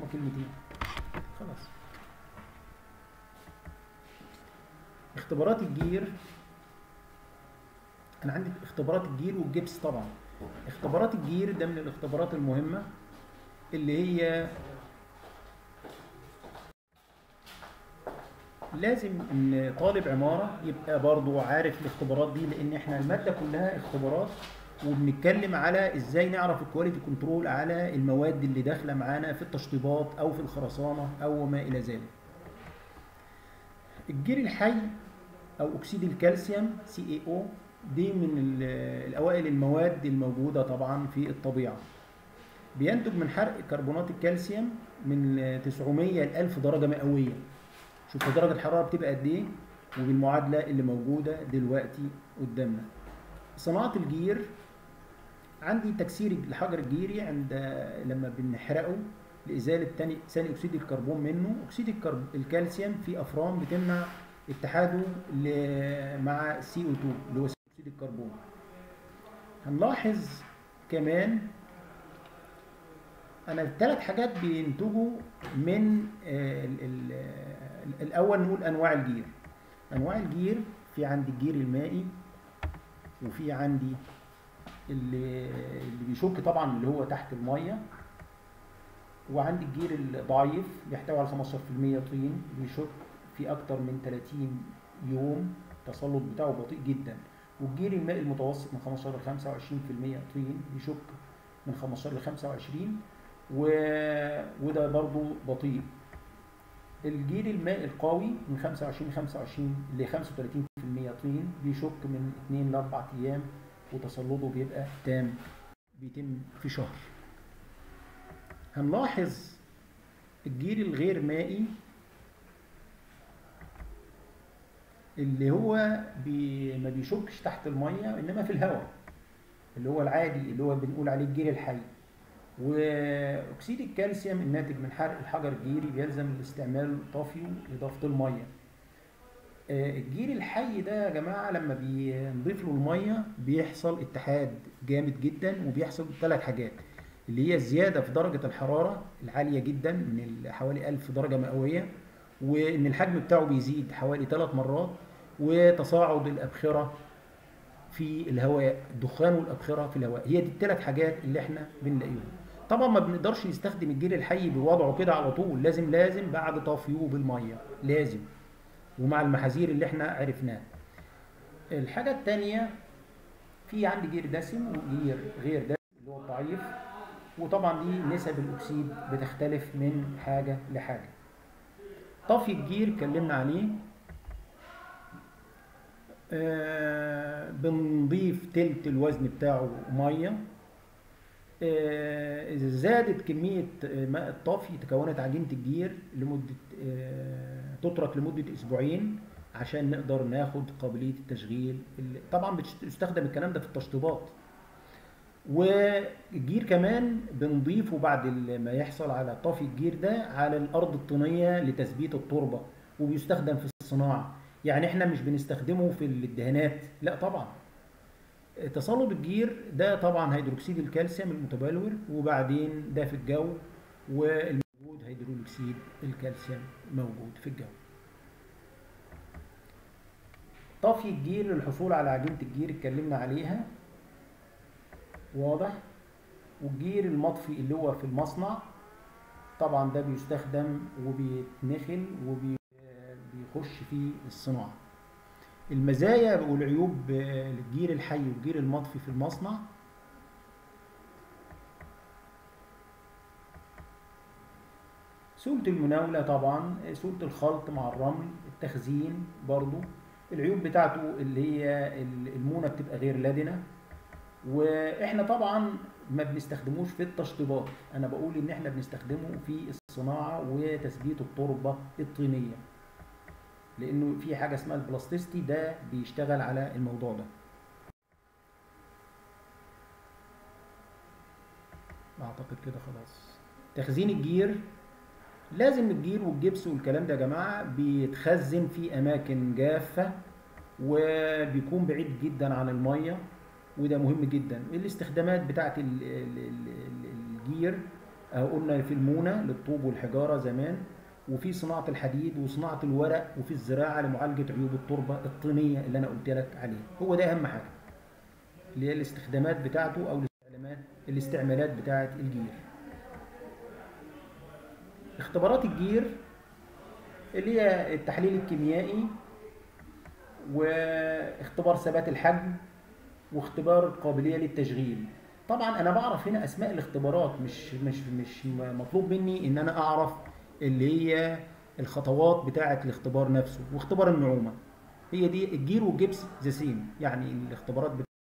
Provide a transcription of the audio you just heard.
وكلمتين خلاص. اختبارات الجير، انا عندي اختبارات الجير والجبس طبعا. اختبارات الجير ده من الاختبارات المهمة اللي هي لازم ان طالب عمارة يبقى برضو عارف الاختبارات دي، لان احنا المادة كلها اختبارات، وبنتكلم على ازاي نعرف الكواليتي كنترول على المواد اللي داخلة معانا في التشطيبات او في الخرسانة او ما الى ذلك. الجير الحي او اكسيد الكالسيوم CaO دي من الاوائل المواد الموجودة طبعا في الطبيعة. بينتج من حرق كربونات الكالسيوم من 900 ل 1000 درجة مئوية. شوف درجة الحرارة بتبقى قد ايه، وبالمعادلة اللي موجودة دلوقتي قدامنا. صناعة الجير، عندي تكسير الحجر الجيري عند لما بنحرقه لإزالة ثاني أكسيد الكربون منه. أكسيد الكالسيوم في أفران بتمنع اتحاده مع CO2 اللي هو ثاني أكسيد الكربون. هنلاحظ كمان أنا الثلاث حاجات بينتجوا من الأول نقول أنواع الجير. أنواع الجير، في عندي الجير المائي، وفي عندي اللي بيشك طبعا اللي هو تحت المية، وعندي الجير الضعيف بيحتوي على 15% طين بيشك في أكتر من 30 يوم، التسلط بتاعه بطيء جدا. والجير المائي المتوسط من 15 ل 25% طين بيشك من 15 ل 25، وده برضو بطيء. الجير المائي القوي من 25 ل 35% طين بيشك من 2 ل 4 أيام، وتسلطه بيبقى تام، بيتم في شهر. هنلاحظ الجير الغير مائي اللي هو ما بيشكش تحت المية إنما في الهواء، اللي هو العادي اللي هو بنقول عليه الجير الحي. واكسيد الكالسيوم الناتج من حرق الحجر الجيري بيلزم الاستعمال طافيه لاضافه الميه. الجير الحي ده يا جماعه لما بنضيف له الميه بيحصل اتحاد جامد جدا، وبيحصل ثلاث حاجات اللي هي الزياده في درجه الحراره العاليه جدا من حوالي 1000 درجه مئويه، وان الحجم بتاعه بيزيد حوالي 3 مرات، وتصاعد الابخره في الهواء، الدخان والابخره في الهواء. هي دي الثلاث حاجات اللي احنا بنلاقيهم. طبعا ما بنقدرش نستخدم الجير الحي بوضعه كده على طول، لازم بعد طافيه بالميه لازم، ومع المحاذير اللي احنا عرفناها. الحاجه الثانيه، في عندي جير دسم وجير غير دسم اللي هو الضعيف، وطبعا دي نسب الاكسيد بتختلف من حاجه لحاجه. طفي الجير اتكلمنا عليه، بنضيف تلت الوزن بتاعه ميه. إذا زادت كمية ماء الطافي تكونت عجينة الجير لمدة تترك لمدة أسبوعين عشان نقدر ناخد قابلية التشغيل. طبعا بتستخدم الكلام ده في التشطيبات. والجير كمان بنضيفه بعد ما يحصل على طافي الجير ده على الأرض الطينية لتثبيت التربة، وبيستخدم في الصناعة. يعني احنا مش بنستخدمه في الدهانات، لا طبعا. تصلب الجير ده طبعا هيدروكسيد الكالسيوم المتبلور، وبعدين ده في الجو، والموجود هيدروكسيد الكالسيوم موجود في الجو. طفي الجير للحصول على عجينة الجير اتكلمنا عليها، واضح. والجير المطفي اللي هو في المصنع طبعا ده بيستخدم وبيتنخل وبيخش في الصناعة. المزايا والعيوب للجير الحي والجير المطفي في المصنع. سهولة المناولة طبعا، سهولة الخلط مع الرمل، التخزين برضو. العيوب بتاعته اللي هي المونة بتبقى غير لادنة، واحنا طبعا ما بنستخدموش في التشطيبات. انا بقول ان احنا بنستخدمه في الصناعة وتثبيت التربة الطينية، لانه في حاجة اسمها البلاستيستي ده بيشتغل على الموضوع ده. اعتقد كده خلاص. تخزين الجير، لازم الجير والجبس والكلام ده يا جماعة بيتخزن في أماكن جافة، وبيكون بعيد جدا عن المية، وده مهم جدا. الاستخدامات بتاعت الجير قلنا في المونة للطوب والحجارة زمان، وفي صناعة الحديد وصناعة الورق، وفي الزراعة لمعالجة عيوب التربة الطينية اللي أنا قلت لك عليها. هو ده أهم حاجة اللي هي الاستخدامات بتاعته أو الاستعمالات بتاعة الجير. اختبارات الجير اللي هي التحليل الكيميائي، واختبار ثبات الحجم، واختبار القابلية للتشغيل. طبعا انا بعرف هنا اسماء الاختبارات، مش مطلوب مني ان انا اعرف اللي هي الخطوات بتاعة الاختبار نفسه. واختبار النعومة، هي دي الجير والجبس ذا سيم، يعني الاختبارات